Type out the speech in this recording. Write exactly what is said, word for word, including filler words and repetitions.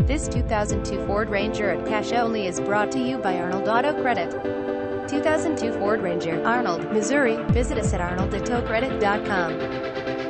This two thousand two Ford Ranger at cash only is brought to you by Arnold Auto Credit. two thousand two Ford Ranger, Arnold, Missouri. Visit us at arnold auto credit dot com.